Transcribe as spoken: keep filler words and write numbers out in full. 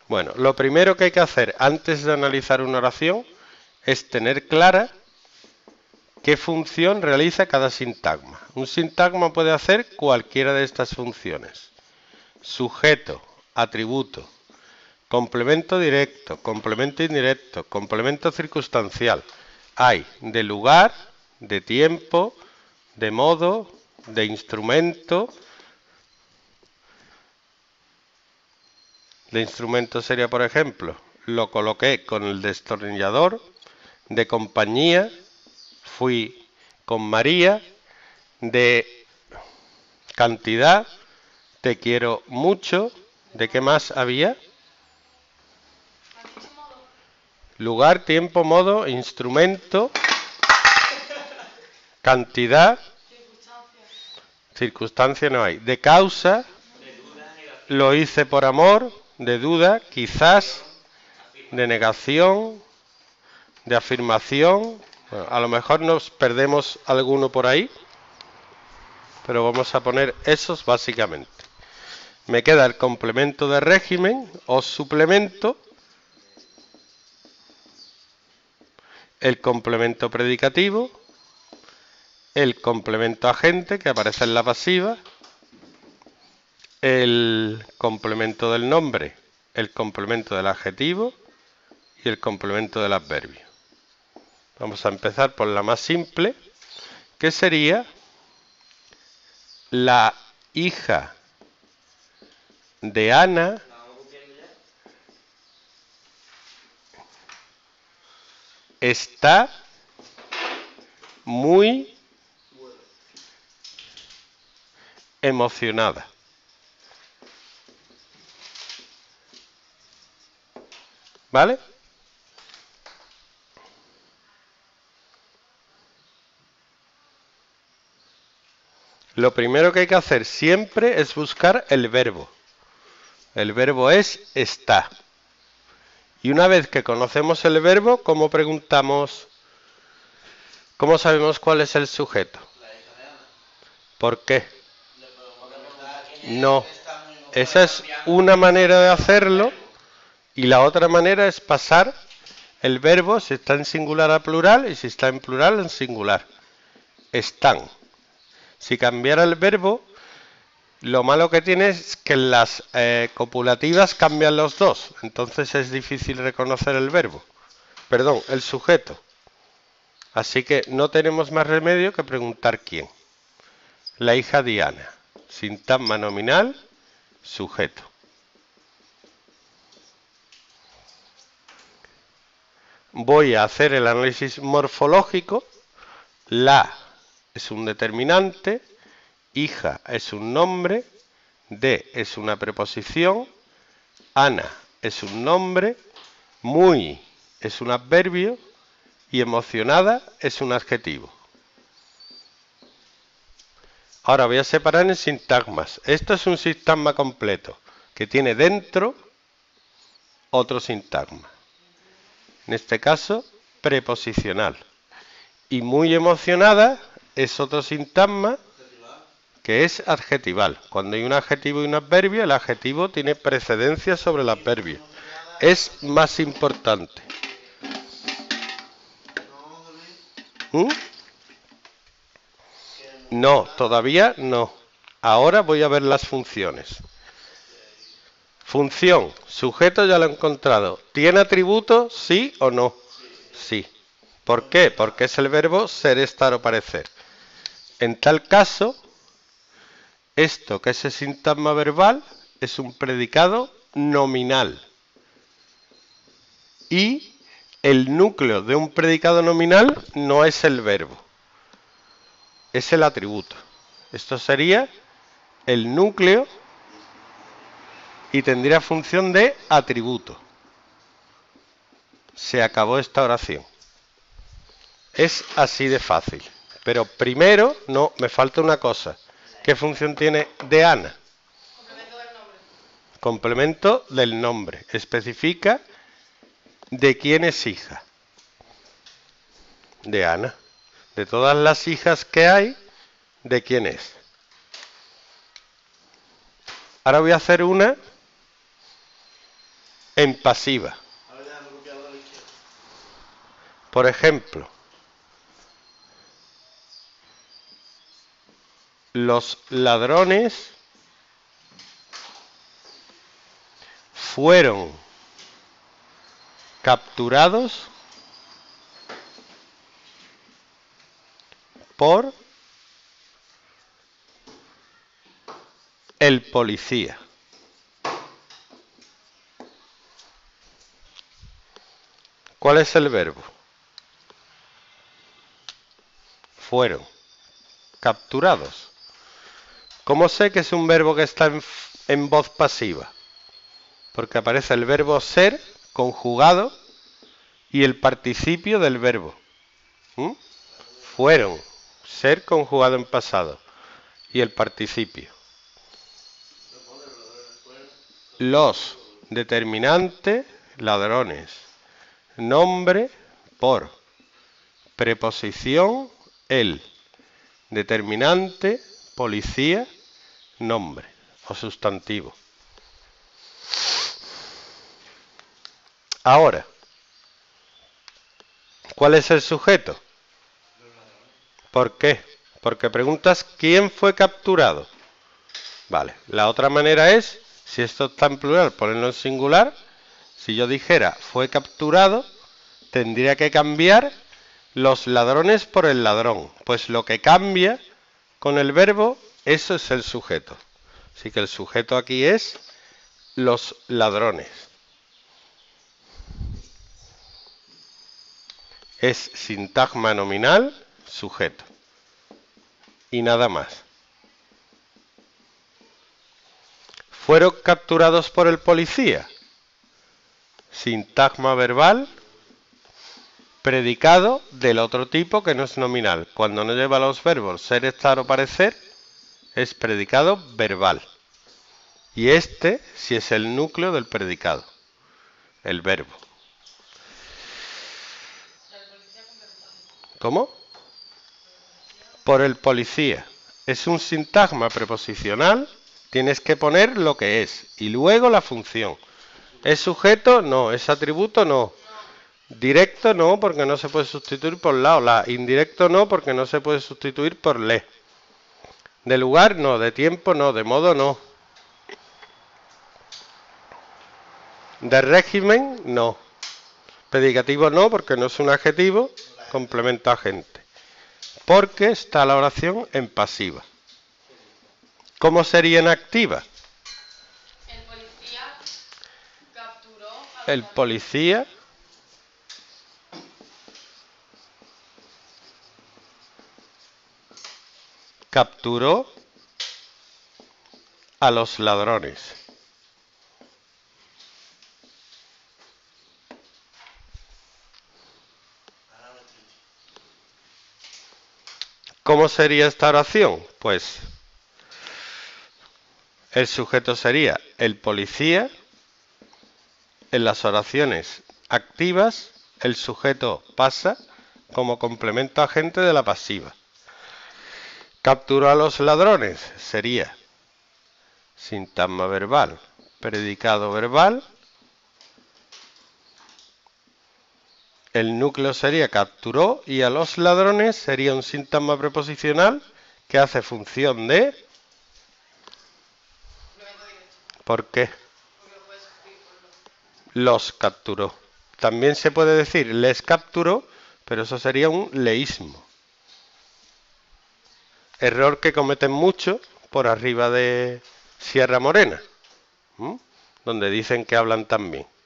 Bueno, lo primero que hay que hacer antes de analizar una oración es tener clara qué función realiza cada sintagma. Un sintagma puede hacer cualquiera de estas funciones. Sujeto, atributo, complemento directo, complemento indirecto, complemento circunstancial. Hay de lugar, de tiempo, de modo, de instrumento. De instrumento sería, por ejemplo, lo coloqué con el destornillador. De compañía, fui con María. De cantidad, te quiero mucho. ¿De qué más había? Lugar, tiempo, modo, instrumento, cantidad, circunstancia no hay. De causa, lo hice por amor. De duda, quizás. De negación, de afirmación. Bueno, a lo mejor nos perdemos alguno por ahí, pero vamos a poner esos básicamente. Me queda el complemento de régimen o suplemento, el complemento predicativo, el complemento agente que aparece en la pasiva, el complemento del nombre, el complemento del adjetivo y el complemento del adverbio. Vamos a empezar por la más simple, que sería la hija de Ana está muy emocionada. ¿Vale? Lo primero que hay que hacer siempre es buscar el verbo. El verbo es está. Y una vez que conocemos el verbo, ¿cómo preguntamos? ¿Cómo sabemos cuál es el sujeto? ¿Por qué? No. Esa es una manera de hacerlo. Y la otra manera es pasar el verbo si está en singular a plural y si está en plural en singular. Están. Si cambiara el verbo, lo malo que tiene es que en las eh, copulativas cambian los dos. Entonces es difícil reconocer el verbo. Perdón, el sujeto. Así que no tenemos más remedio que preguntar quién. La hija Diana. Sintagma nominal, sujeto. Voy a hacer el análisis morfológico. La es un determinante, hija es un nombre, de es una preposición, Ana es un nombre, muy es un adverbio y emocionada es un adjetivo. Ahora voy a separar en sintagmas. Esto es un sintagma completo que tiene dentro otro sintagma. En este caso, preposicional. Y muy emocionada es otro sintagma que es adjetival. Cuando hay un adjetivo y un adverbio, el adjetivo tiene precedencia sobre el adverbio. Es más importante. ¿Mm? No, todavía no. Ahora voy a ver las funciones. Función, sujeto ya lo he encontrado. ¿Tiene atributo? ¿Sí o no? Sí. ¿Por qué? Porque es el verbo ser, estar o parecer. En tal caso, esto que es el sintagma verbal es un predicado nominal. Y el núcleo de un predicado nominal no es el verbo, es el atributo. Esto sería el núcleo y tendría función de atributo. Se acabó esta oración. Es así de fácil. Pero primero, no, me falta una cosa. ¿Qué función tiene de Ana? Complemento del nombre. Complemento del nombre. Especifica de quién es hija. De Ana. De todas las hijas que hay, ¿de quién es? Ahora voy a hacer una en pasiva. Por ejemplo, los ladrones fueron capturados por el policía. ¿Cuál es el verbo? Fueron capturados. ¿Cómo sé que es un verbo que está en, en voz pasiva? Porque aparece el verbo ser conjugado y el participio del verbo. ¿Mm? Fueron, ser conjugado en pasado y el participio. Los, determinante, ladrones. Nombre, por. Preposición, el. Determinante, policía, nombre o sustantivo. Ahora, ¿cuál es el sujeto? ¿Por qué? Porque preguntas ¿quién fue capturado? Vale, la otra manera es, si esto está en plural, ponerlo en singular. Si yo dijera fue capturado, tendría que cambiar los ladrones por el ladrón. Pues lo que cambia con el verbo, eso es el sujeto. Así que el sujeto aquí es los ladrones. Es sintagma nominal, sujeto. Y nada más. Fueron capturados por el policía. Sintagma verbal, predicado del otro tipo que no es nominal. Cuando no lleva los verbos ser, estar o parecer, es predicado verbal. Y este sí es el núcleo del predicado, el verbo. ¿Cómo? Por el policía. Es un sintagma preposicional, tienes que poner lo que es y luego la función. ¿Es sujeto? No. ¿Es atributo? No. Directo no, porque no se puede sustituir por la o la. Indirecto no, porque no se puede sustituir por le. De lugar no, de tiempo no, de modo no. De régimen no. Predicativo no, porque no es un adjetivo, complemento agente. Porque está la oración en pasiva. ¿Cómo sería en activa? El policía capturó a los El policía capturó a los ladrones. ¿Cómo sería esta oración? Pues el sujeto sería el policía. En las oraciones activas, el sujeto pasa como complemento agente de la pasiva. Capturó a los ladrones sería sintagma verbal, predicado verbal. El núcleo sería capturó y a los ladrones sería un sintagma preposicional que hace función de... ¿Por qué? Los capturó. También se puede decir les capturó, pero eso sería un leísmo. Error que cometen muchos por arriba de Sierra Morena, ¿m? Donde dicen que hablan tan bien.